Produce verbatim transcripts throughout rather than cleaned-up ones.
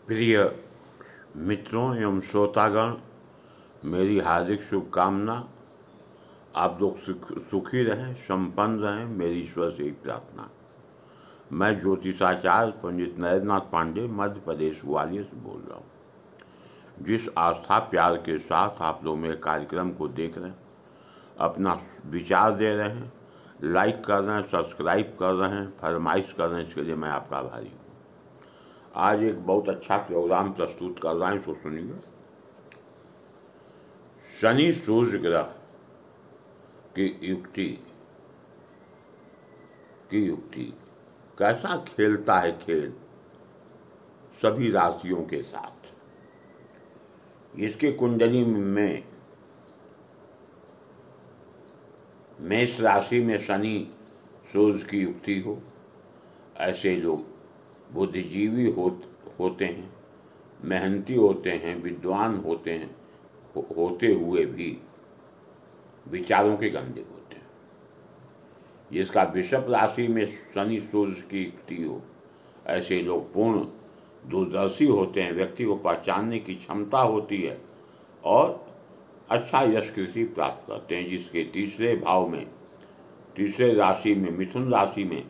प्रिय मित्रों एवं श्रोतागण, मेरी हार्दिक शुभकामना। आप लोग सुख सुखी रहें, संपन्न रहें, मेरी ईश्वर से ही प्रार्थना। मैं ज्योतिषाचार्य पंडित नरेंद्रनाथ पांडे मध्य प्रदेश ग्वालियर से बोल रहा हूँ। जिस आस्था प्यार के साथ आप लोग मेरे कार्यक्रम को देख रहे हैं, अपना विचार दे रहे हैं, लाइक कर रहे हैं, सब्सक्राइब कर रहे हैं, फरमाइश कर रहे हैं, इसके लिए मैं आपका आभारी हूँ। आज एक बहुत अच्छा प्रोग्राम प्रस्तुत कर रहा हूँ, सो सुनिए। शनि सूर्य ग्रह की युक्ति की युक्ति कैसा खेलता है खेल सभी राशियों के साथ। इसके कुंडली में मेष राशि में शनि सूर्य की युक्ति हो, ऐसे लोग बुद्धिजीवी हो, होते हैं, मेहनती होते हैं, विद्वान होते हैं, हो, होते हुए भी विचारों के गंदे होते हैं। जिसका वृषभ राशि में शनि सूर्य की युक्ति हो, ऐसे लोग पूर्ण दूरदर्शी होते हैं, व्यक्ति को पहचानने की क्षमता होती है और अच्छा यश कृषि प्राप्त करते हैं। जिसके तीसरे भाव में, तीसरे राशि में, मिथुन राशि में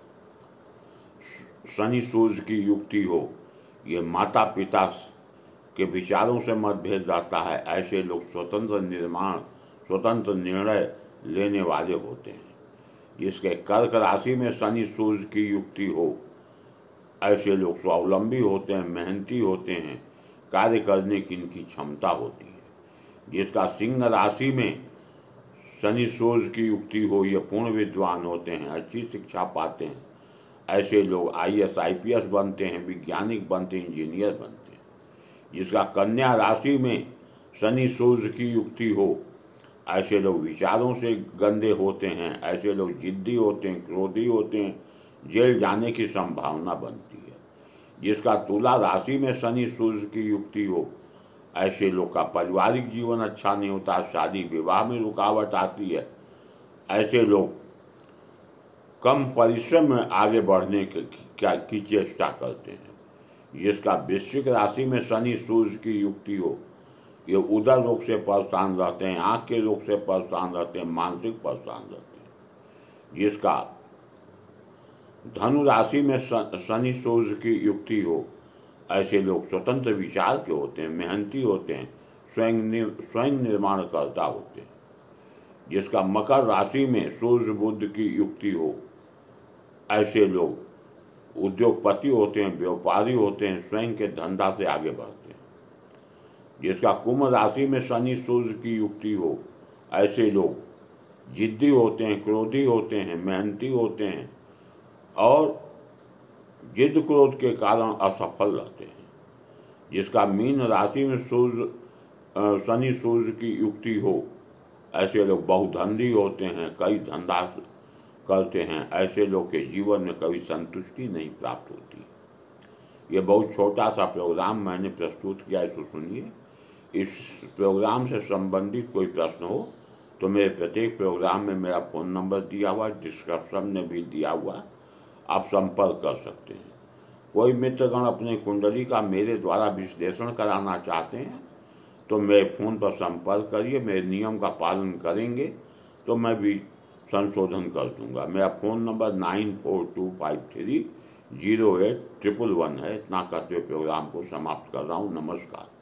शनि सूर्य की युक्ति हो, ये माता पिता के विचारों से मतभेद रहता है। ऐसे लोग स्वतंत्र निर्माण स्वतंत्र निर्णय लेने वाले होते हैं। जिसके कर्क राशि में शनि सूर्य की युक्ति हो, ऐसे लोग स्वावलंबी होते हैं, मेहनती होते हैं, कार्य करने की इनकी क्षमता होती है। जिसका सिंह राशि में शनि सूर्य की युक्ति हो, ये पूर्ण विद्वान होते हैं, अच्छी शिक्षा पाते हैं। ऐसे लोग I A S I P S बनते हैं, वैज्ञानिक बनते हैं, इंजीनियर बनते हैं। जिसका कन्या राशि में शनि सूर्य की युक्ति हो, ऐसे लोग विचारों से गंदे होते हैं, ऐसे लोग जिद्दी होते हैं, क्रोधी होते हैं, जेल जाने की संभावना बनती है। जिसका तुला राशि में शनि सूर्य की युक्ति हो, ऐसे लोग का पारिवारिक जीवन अच्छा नहीं होता, शादी विवाह में रुकावट आती है। ऐसे लोग कम परिश्रम में आगे बढ़ने की, क्या की चेष्टा करते हैं। जिसका वृश्चिक राशि में शनि सूर्य की युक्ति हो, ये उदर रोग से परेशान रहते हैं, आँख के रोग से परेशान रहते हैं, मानसिक परेशान रहते हैं। जिसका धनु राशि में शनि सूर्य की युक्ति हो, ऐसे लोग स्वतंत्र विचार के होते हैं, मेहनती होते हैं, स्वयं स्वयं निर्माण करता होते हैं। जिसका मकर राशि में सूर्य बुध की युक्ति हो, ऐसे लोग उद्योगपति होते हैं, व्यापारी होते हैं, स्वयं के धंधा से आगे बढ़ते हैं। जिसका कुंभ राशि में शनि सूर्य की युक्ति हो, ऐसे लोग जिद्दी होते हैं, क्रोधी होते हैं, मेहनती होते हैं और जिद क्रोध के कारण असफल रहते हैं। जिसका मीन राशि में सूर्य शनि सूर्य की युक्ति हो, ऐसे लोग बहुधंधी होते हैं, कई धंधा करते हैं। ऐसे लोग के जीवन में कभी संतुष्टि नहीं प्राप्त होती। ये बहुत छोटा सा प्रोग्राम मैंने प्रस्तुत किया है, तो सुनिए। इस प्रोग्राम से संबंधित कोई प्रश्न हो तो मेरे प्रत्येक प्रोग्राम में मेरा फ़ोन नंबर दिया हुआ, डिस्क्रिप्शन में भी दिया हुआ, आप संपर्क कर सकते हैं। कोई मित्रगण अपने कुंडली का मेरे द्वारा विश्लेषण कराना चाहते हैं तो मेरे फ़ोन पर संपर्क करिए। मेरे नियम का पालन करेंगे तो मैं भी संशोधन कर दूंगा। मेरा phone number nine four two five three zero eight triple one है। इतना करते हुए प्रोग्राम को समाप्त कर रहा हूँ। नमस्कार।